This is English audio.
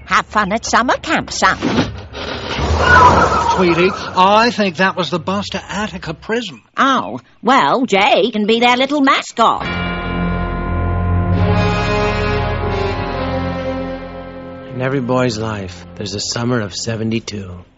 Have fun at summer camp, son. Sweetie, I think that was the bus to Attica Prison. Oh, well, Jay can be their little mascot. In every boy's life, there's a summer of 72.